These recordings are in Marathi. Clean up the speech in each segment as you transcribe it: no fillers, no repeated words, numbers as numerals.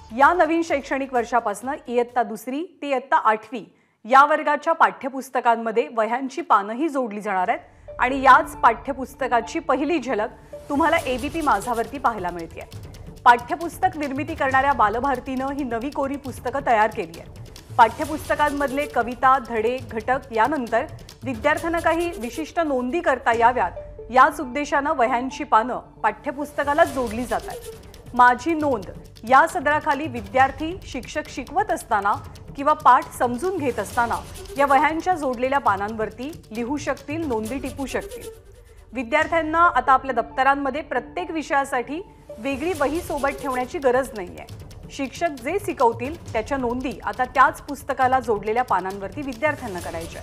या नवीन शैक्षणिक वर्षापासून इयत्ता दुसरी ते इयत्ता आठवी या वर्गाच्या पाठ्यपुस्तकांमध्ये वह्यांची पानंही जोडली जाणार आहेत आणि याच पाठ्यपुस्तकाची पहिली झलक तुम्हाला एबीपी माझावरती पाहायला मिळते। पाठ्यपुस्तक निर्मिती करणाऱ्या बालभारतीनं ही नवी कोरी पुस्तकं तयार केली आहेत। पाठ्यपुस्तकांमधले कविता, धडे, घटक यानंतर विद्यार्थ्यांना काही विशिष्ट नोंदी करता याव्यात याच उद्देशानं वह्यांची पानं पाठ्यपुस्तकाला जोडली जातात। माझी नोंद या सदराखाली विद्यार्थी शिक्षक शिकवत असताना किंवा पाठ समजून घेत असताना या वह्यांच्या जोडलेल्या पानांवरती लिहू शकतील, नोंदी टिपू शकतील। विद्यार्थ्यांना आता आपल्या दप्तरांमध्ये प्रत्येक विषयासाठी वेगळी वही सोबत ठेवण्याची गरज नाहीये। शिक्षक जे शिकवतील त्याच्या नोंदी आता त्याच पुस्तकाला जोडलेल्या पानांवरती विद्यार्थ्यांना करायच्या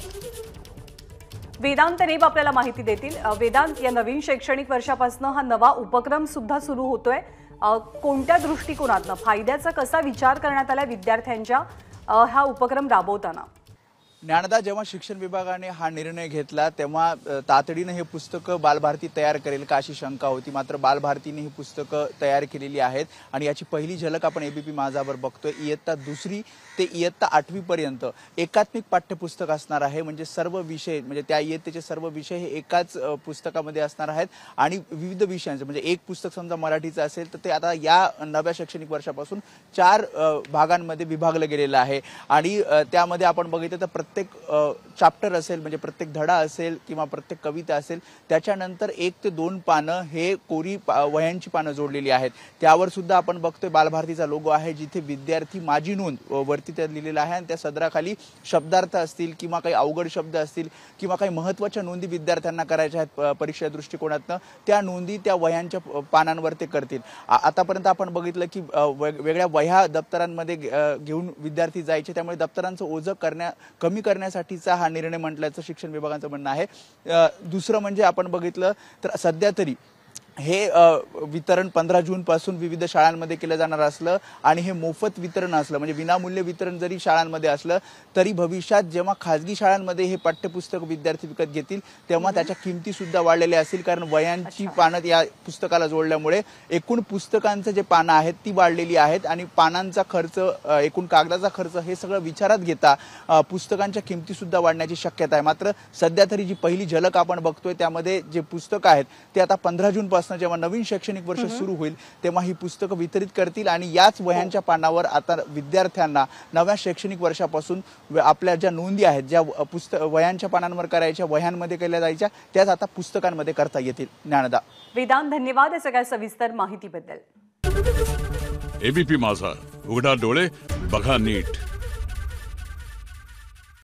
आहेत। वेदांत नेब आपल्याला माहिती देतील। वेदांत, या नवीन शैक्षणिक वर्षापासून हा नवा उपक्रम सुद्धा सुरू होतोय। कोणत्या दृष्टिकोनातून फायद्याचा कसा विचार करण्यात आला विद्यार्थ्यांच्या हा उपक्रम राबवताना? ज्ञानदा, जेव्हा शिक्षण विभागाने हा निर्णय घेतला तेव्हा तातडीने हे पुस्तकं बालभारती तयार करेल का अशी शंका होती। मात्र बालभारतीने ही पुस्तकं तयार केलेली आहेत आणि याची पहिली झलक आपण एबीपी माझावर बघतोय। इयत्ता दुसरी ते इयत्ता आठवी पर्यंत एकात्मिक पाठ्यपुस्तक असणार आहे। म्हणजे सर्व विषय, म्हणजे त्या इयत्तेचे सर्व विषय हे एकाच पुस्तकामध्ये असणार आहेत आणि विविध विषयांचे, म्हणजे एक पुस्तक समजा मराठीचं असेल तर ते आता या नव्या शैक्षणिक वर्षापासून 4 भागांमध्ये विभागलं गेलेलं आहे आणि त्यामध्ये आपण बघितलं तर प्रत्येक चॅप्टर असेल, म्हणजे प्रत्येक धडा असेल किंवा प्रत्येक कविता असेल त्याच्यानंतर 1 ते 2 पानं हे कोरी वह्यांची पानं जोडलेली आहेत। त्यावर सुद्धा आपण बघतोय बालभारतीचा लोगो आहे, जिथे विद्यार्थी माझी नोंद वरती त्या लिहिलेला आहे आणि त्या सदराखाली शब्दार्थ असतील किंवा काही अवघड शब्द असतील किंवा काही महत्त्वाच्या नोंदी विद्यार्थ्यांना करायच्या आहेत परीक्षा दृष्टिकोनातनं, त्या नोंदी त्या वह्यांच्या पानांवर ते करतील। आतापर्यंत आपण बघितलं की वेगळ्या वह्या दप्तरांमध्ये घेऊन विद्यार्थी जायचे, त्यामुळे दप्तरांचं ओझं कमी करण्यासाठीचा हा निर्णय म्हटल्याचं शिक्षण विभागाचं म्हणणं आहे। दुसरं म्हणजे आपण बघितलं तर सध्या तरी हे वितरण 15 जून पासून विविध शाळांमध्ये केलं जाणार असलं आणि हे मोफत वितरण असलं, म्हणजे विनामूल्य वितरण जरी शाळांमध्ये असलं तरी भविष्यात जेव्हा खाजगी शाळांमध्ये हे पाठ्यपुस्तक विद्यार्थी विकत घेतील तेव्हा त्याच्या किमती सुद्धा वाढलेल्या असतील, कारण वह्यांची पानं या पुस्तकाला जोडल्यामुळे एकूण पुस्तकांचं जे पानं आहेत ती वाढलेली आहेत आणि पानांचा खर्च, एकूण कागदाचा खर्च हे सगळं विचारात घेता पुस्तकांच्या किमती सुद्धा वाढण्याची शक्यता आहे। मात्र सध्या तरी जी पहिली झलक आपण बघतोय त्यामध्ये जे पुस्तकं आहेत ते आता 15 जून पासून जेव्हा नवीन शैक्षणिक वर्ष सुरू होईल तेव्हा ही पुस्तकं वितरित करतील आणि याच वह्यांच्या पानावर आता विद्यार्थ्यांना नव्या शैक्षणिक वर्षापासून आपल्या ज्या नोंदी आहेत, ज्या वह्यांच्या पानांवर करायच्या, वह्यांमध्ये केल्या जायच्या, त्याच आता पुस्तकांमध्ये करता येतील। ज्ञानदा, वेदांत, धन्यवाद या सगळ्या सविस्तर माहितीबद्दल। एबीपी माझा, उघडा डोळे बघा नीट।